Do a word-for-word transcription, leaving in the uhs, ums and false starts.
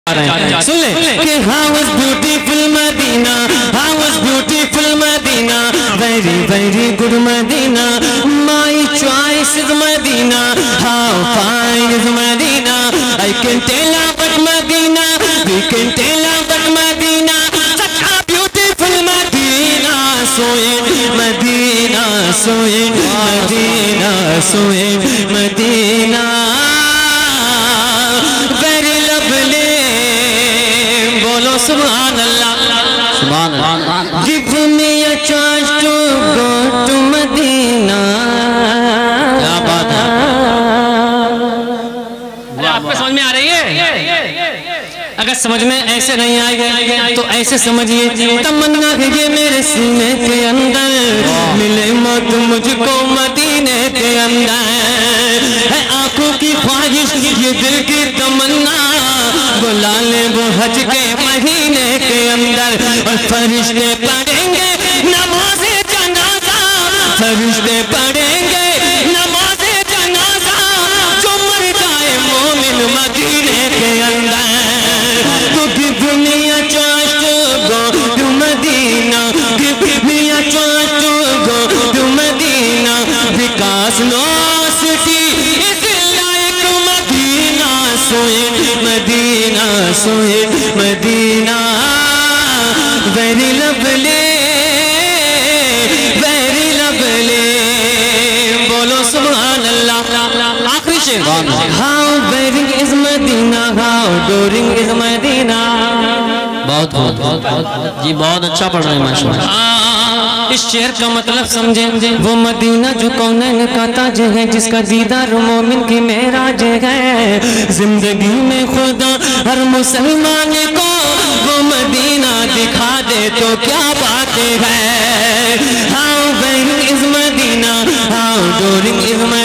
सुन ले कि how was beautiful Medina, how was beautiful Medina, very very good Medina, my choice is Medina, how fine is Medina, I can tell about Medina, we can tell about Medina, such a beautiful Medina, so in Medina, so in Medina, so in Medina, very lovely. Subhan Allah, Subhan Allah. Give me a chance to go to Medina. क्या बात है? आपको समझ में आ रही है? अगर समझ में ऐसे नहीं आएगा तो ऐसे समझिए तमन्ना है ये मेरे सीने के अंदर, मिले मौत मुझको मदीने के अंदर, है आंखों की ख्वाहिश ये दिल की तमन्ना, बुला ले वो हज के महीने के अंदर, और फरिश्ते पढ़ेंगे नमाज़े जनाज़ा, फरिश्ते पढ़ेंगे नमाज़े जनाज़ा, जो मर जाए मोमिन मदीने के अंदर, तो give me a chance to go to Medina, give me a chance to go to Medina, because no city is like Medina, so in Medina, so in Medina, very lovely, very lovely, bolo Subhan Allah. आखिरी शेर, how very is Medina, how adoring is Medina. बहुत बहुत बहुत जी बहुत अच्छा पढ़ रहे हैं माशाल्लाह। इस शेर का मतलब समझे, वो मदीना जो कौनैन का ताज है, जिसका दीदार मोमिन की मेराज है, जिंदगी में खुदा हर मुसलमान को वो मदीना दिखा दे तो क्या बात है। How very is Medina, how adoring is Medina.